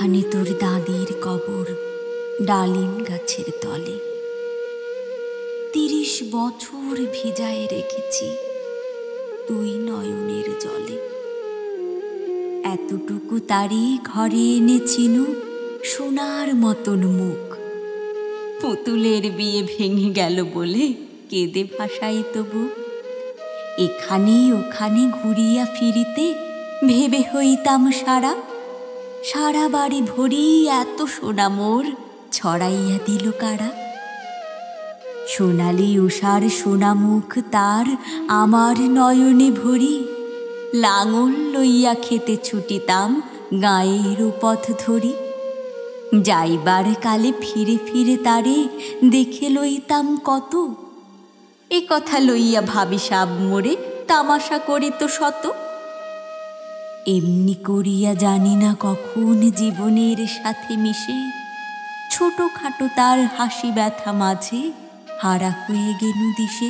এখানে তোর দাদির কবর ডালিম গাছের তলে। 30 বছর ভিজায় রেখেছি তুই নয়নের জলে। এতটুকু তারি ঘরে এনেছিনু সোনার মতন মুখ। পুতুলের বিয়ে ভেঙে গেল বলে কেঁদে ভাসাই তবু। এখানে ওখানে ঘুরিয়া ফিরিতে ভেবে হইতাম সারা। সারা বাড়ি ভরি এত সোনা মোর ছড়াইয়া দিল কারা। সোনালি উষার সোনা মুখ তার আমার নয়নে ভরি। লাঙল লইয়া খেতে ছুটিতাম গাঁয়ের পথ ধরি। যাইবার কালে ফিরে ফিরে তারে দেখে লইতাম কত। এ কথা লইয়া ভাবি সাব মোরে তামাশা করিত শত। এমনি করিয়া জানি না কখন জীবনের সাথে মিশে ছোটখাটো তার হাসি ব্যথা মাঝে হারা হয়ে গেনু দিশে।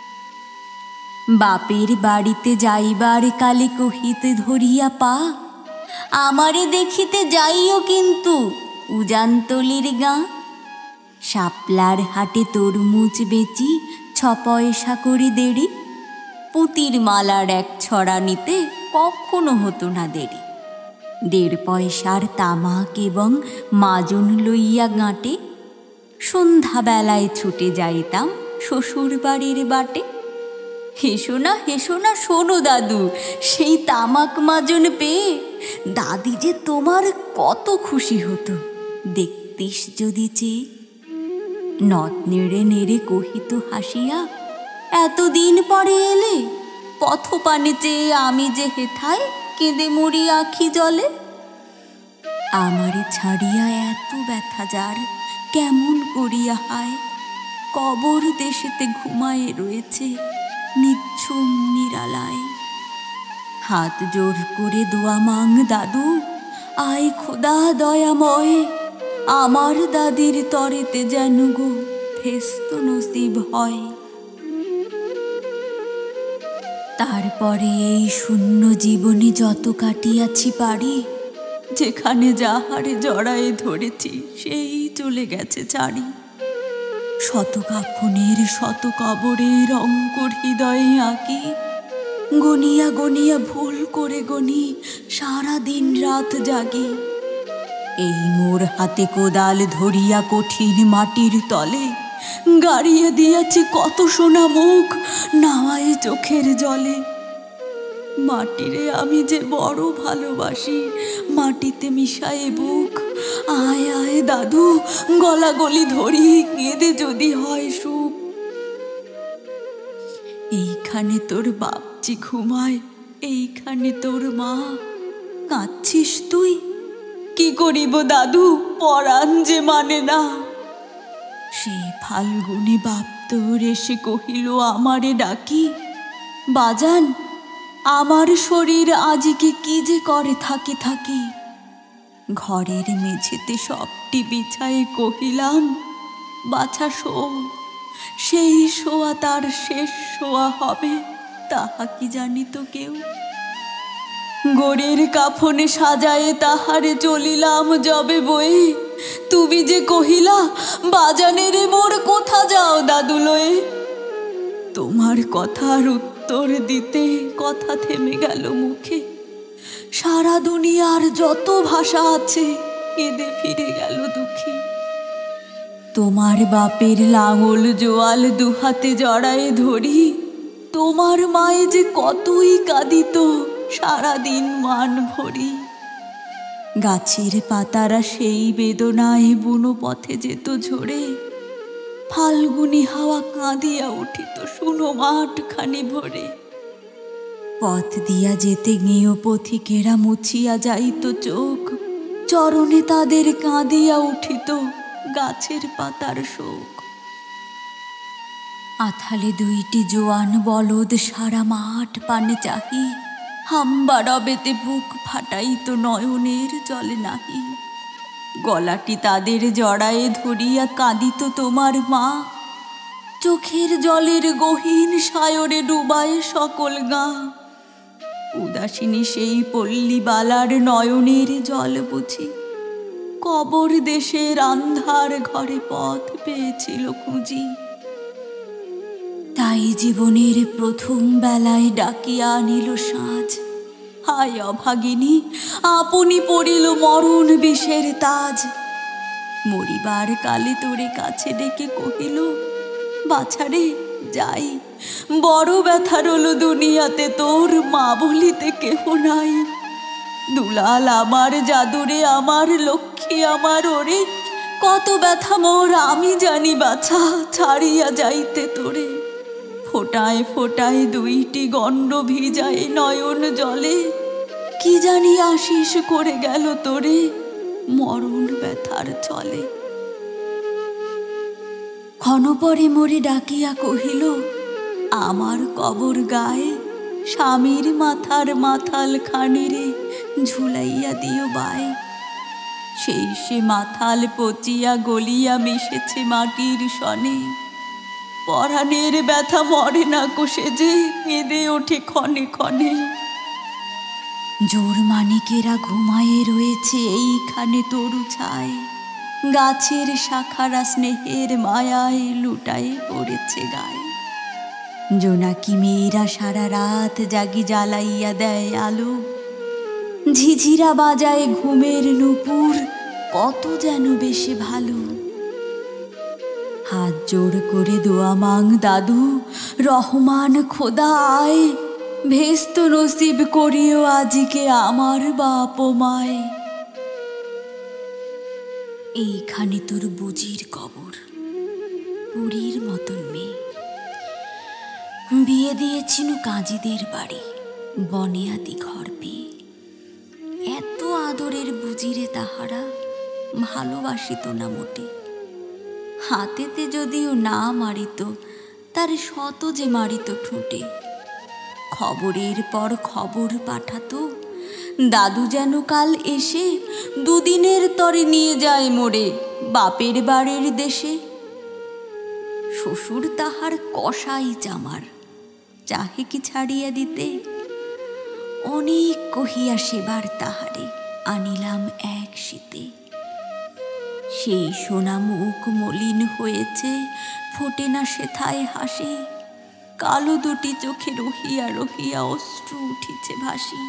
বাপের বাড়িতে যাইবার কালে কহিতে ধরিয়া পা, আমারে দেখিতে যাইও কিন্তু উজানতলির গাঁ। শাপলার হাটে তরমুজ বেচি 6 পয়সা করে দেরি। পুতির মালার এক ছড়া নিতে কখনো হতো না দেরি। 1.5 পয়সার তামাক এবং মাজন লইয়া গাঁটে সন্ধ্যাবেলায় ছুটে যাইতাম শ্বশুর বাড়ির বাটে। হেসো না শোনো দাদু, সেই তামাক মাজন পেয়ে দাদি যে তোমার কত খুশি হতো দেখতিস যদি চেয়ে। নথ নেড়ে নেড়ে কহিত হাসিয়া, এতদিন পরে এলে পথ পানে চেয়ে আমি যে হেথায় কেঁদে মরি আখি জলে। আমারে ছাড়িয়া এত ব্যথা যার কেমন করিয়া হায়। কবর দেশেতে ঘুমায়ে রয়েছে নিঝুম নিরালায়। হাত জোর করে দোয়া মাং দাদু, আয় খোদা দয়াময়, আমার দাদির তরেতে যেন গো ফেস্ত নসিব হয়। তারপরে এই শূন্য জীবনে যত কাটিয়াছি পারি, যেখানে যাহারে জড়ায়ে ধরেছি সেই চলে গেছে ছাড়ি। শত কাফনের শত কবরের অঙ্কুর হৃদয়ে আঁকি, গনিয়া গনিয়া ভুল করে গনি সারা দিন রাত জাগি। এই মোর হাতে কোদাল ধরিয়া কঠিন মাটির তলে গাড়িয়ে দিয়াছি কত সোনা মুখ নাওয়ায় চোখের জলে। মাটিরে আমি যে বড় ভালোবাসি, মাটিতে মিশায়ে বুক। আয় আয় দাদু, গলা গলি ধরি কেঁদে যদি হয় সুখ। এইখানে তোর বাপজি ঘুমায়, এইখানে তোর মা। কাঁদছিস তুই? কি করিব দাদু, পরাণ যে মানে না। সেই ফাল্গুনে বাপ তোর এসে কহিল আমারে ডাকি, বাজান আমার শরীর আজিকে কি যে করে থাকি থাকি। ঘরের মেঝেতে সবটি বিছায়ে কহিলাম, বাছা শো। সেই শোয়া তার শেষ শোয়া হবে তাহা কি জানিত কেউ। গোরের কাফনে সাজায়ে তাহারে চলিলাম যবে বয়ে। তুমি যে কহিলা, বাজানের মোর কোথা যাও দাদু লয়ে। তোমার কথার উত্তর দিতে কথা থেমে গেল মুখে। সারা দুনিয়ার যত ভাষা আছে কেঁদে ফিরে গেল দুঃখে। তোমার বাপের লাঙল জোয়াল দুহাতে জড়ায়ে ধরি, তোমার মায়ে যে কতই কাঁদিত সারাদিন মান ভরি। গাছের পাতারা সেই বেদনায় বুনো পথে যেত ঝরে। ফাল্গুনি হাওয়া কাঁদিয়া উঠিত শুনো মাঠখানি ভরে। পথ দিয়া যেতে গিয়েও পথিকেরা মুছিয়া যাইত চোখ। চরণে তাদের কাঁদিয়া উঠিত গাছের পাতার শোক। আথালে 2টি জোয়ান বলদ সারা মাঠ পানে চাহি, হাম্বা রবেতে বুক ফাটাইত নয়নের জলে নাহি। গলাটি তাদের জড়ায়ে ধরিয়া কাঁদিত তোমার মা। চোখের জলের গহীন সায়রে ডুবায় সকল গাঁ। উদাসিনী সেই পল্লী বালার নয়নের জল বুঝি কবর দেশের আন্ধার ঘরে পথ পেয়েছিল খুঁজি। তাই জীবনের প্রথম বেলায় ডাকিয়া আনিল সাজ। হায় অভাগিনী, আপনি পড়িল মরণ বিষের তাজ। মরিবার কালে তোরে কাছে ডেকে কহিল, বাছারে যাই, বড় ব্যথা রল দুনিয়াতে, তোর মা বলিতে কেহ নাই। দুলাল আমার, জাদুরে আমার, লক্ষ্মী আমার, ওরে কত ব্যথা মোর আমি জানি বাছা, ছাড়িয়া যাইতে তোরে। ফোটায় ফোটায় দুইটি গণ্ড ভিজায় নয়ন জলে, কি জানি আশিস করে গেল তোরে মরণ ব্যথার ছলে। ক্ষণপরে মোরে ডাকিয়া কহিল, আমার কবর গায়ে স্বামীর মাথার মাথাল খানিরে ঝুলাইয়া দিও বায়। সেই সে মাথাল পচিয়া গলিয়া মিশেছে মাটির সনে, পরাণের ব্যথা মরে না কোষে যে কেঁদে ওঠে ক্ষণে ক্ষণে। জোর মানিকেরা ঘুমায়ে রয়েছে এইখানে তরু ছায়, গাছের শাখারা স্নেহের মায়ায় লুটায়ে পড়েছে গায়ে। জোনাকি মেয়েরা সারা রাত জাগি জ্বালাইয়া দেয় আলো, ঝিঝিরা বাজায় ঘুমের নূপুর, কত যেন বেশি ভালো। হাত জোর করে দোয়া মাং দাদু, রহমান খোদা আয়, ভেস্ত নসিব করিও আজিকে আমার বাপ মায়। এইখানে তোর বুজির কবর, পুরীর মতন মেয়ে। বিয়ে দিয়েছিল কাজীদের বাড়ি, বনেয়াদি ঘর পেয়ে। এত আদরের বুজিরে তাহারা ভালোবাসিত না মোটে। হাতেতে যদিও না মারিত, তার শত যে মারিত ঠোঁটে। খবরের পর খবর পাঠাতো, দাদু যেন কাল এসে দুদিনের তরে নিয়ে যায় মোরে বাপের বাড়ির দেশে। শ্বশুর তাহার কষাই চামার, চাহে কি ছাড়িয়া দিতে। অনেক কহিয়া সেবার তাহারে আনিলাম এক শীতে। সেই সোনা মুখ মলিন হয়েছে, ফোটে না সেথায় হাসি। কালো দুটি চোখে রহিয়া রহিয়া অশ্রু উঠিছে ভাসি।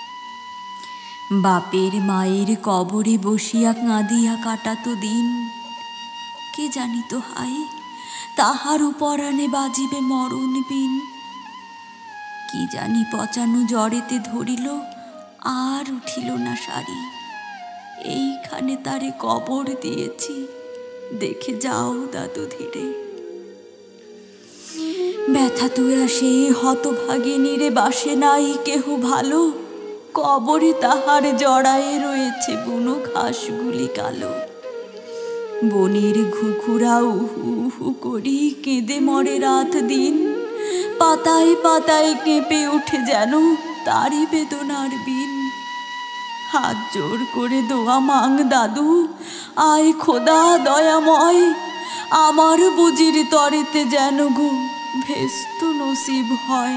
বাপের মায়ের কবরে বসিয়া কাঁদিয়া কাটাতো দিন, কে জানিত হায় তাহার পরাণে বাজিবে মরণ বিন। কি জানি পচানো জ্বরেতে ধরিল, আর উঠিল না শাড়ি। এইখানে তারে কবর দিয়েছি, দেখে যাও দাদু ধীরে। ব্যথা তুয়া সেই হতভাগিনীরে বাসে নাই কেহ ভালো, কবরে তাহার জড়ায়ে রয়েছে বুনো ঘাসগুলি কালো। বনের ঘুঘুরা উহু উহু করি কেঁদে মরে রাত দিন, পাতায় পাতায় কেঁপে ওঠে যেন তারই বেদনার বিন। হাত জোর করে দোয়া মাং দাদু, আয় খোদা দয়াময়, আমার বুজির তরেতে যেন গো ভেস্ত নসিব হয়।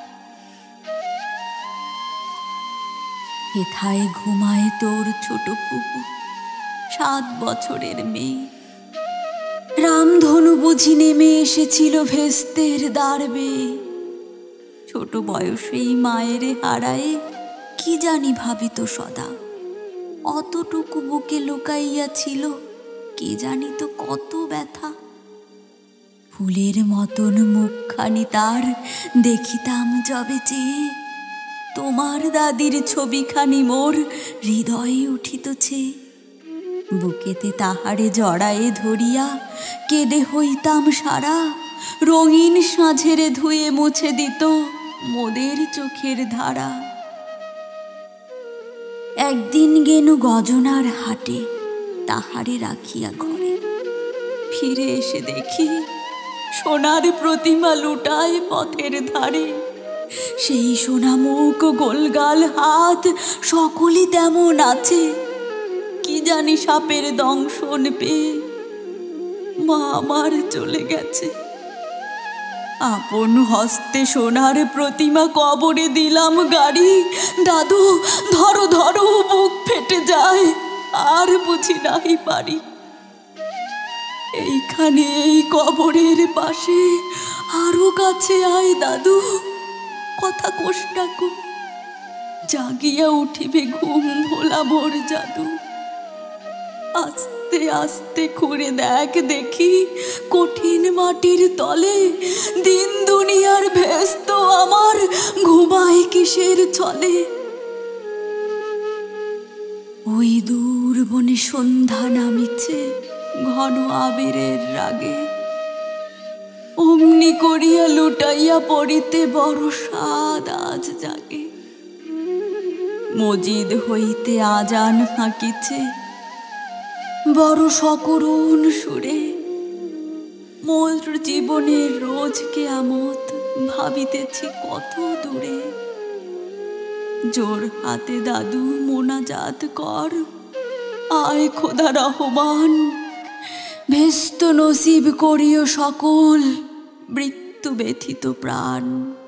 হেথায় ঘুমায় তোর ছোট পুপু, 7 বছরের মেয়ে। রামধনু বুঝি নেমে এসেছিল ভেস্তের দ্বারবে। ছোট বয়সেই মায়ের হারায় কি জানি ভাবিত সদা। অতটুকু বুকে লুকাইয়া ছিল, কে জানি তো কত ব্যথা। ফুলের মতন মুখখানি তার দেখিতাম যবে চেয়ে, তোমার দাদির ছবিখানি মোর হৃদয়ে উঠিতছে। বুকেতে তাহারে জড়ায়ে ধরিয়া কেঁদে হইতাম সারা, রঙিন সাঁঝেরে ধুয়ে মুছে দিত মোদের চোখের ধারা। একদিন গেনু গজনার হাটে, তাহারে রাখিয়া ঘরে। ফিরে এসে দেখি সোনার প্রতিমা লুটায় পথের ধারে। সেই সোনা মুখ, গোলগাল হাত, সকলই তেমন আছে। কি জানি সাপের দংশন পেয়ে মা আমার চলে গেছে। আপন হস্তে সোনার প্রতিমা কবরে দিলাম গাড়ি। দাদু ধরো ধরো, বুক ফেটে যায়, আর বুঝি নাই পারি। এইখানে এই কবরের পাশে আরো কাছে আয় দাদু, কথা কোষ ডাকো, জাগিয়া উঠিবে ঘুম ভোলা মোর জাদু। আস্তে আস্তে খুঁড়ে দেখ দেখি কঠিন মাটির তলে, দিন দুনিয়ার ভেস্ত আমার ঘুমায় কিসের ছলে। ওই দূর বনে সন্ধ্যা নামিছে ঘন আবিরের রাগে, অমনি করিয়া লুটাইয়া পড়িতে বড় স্বাদ আজ জাগে। মজিদ হইতে আজান হাঁকিছে বড় সকরুণ সুরে, মোর জীবনের রোজ কেয়ামত ভাবিতেছি কত দূরে। জোর হাতে দাদু মোনাজাত কর, আয় খোদা রহমান, ভেস্ত নসিব করিও সকল মৃত্যু ব্যথিত প্রাণ।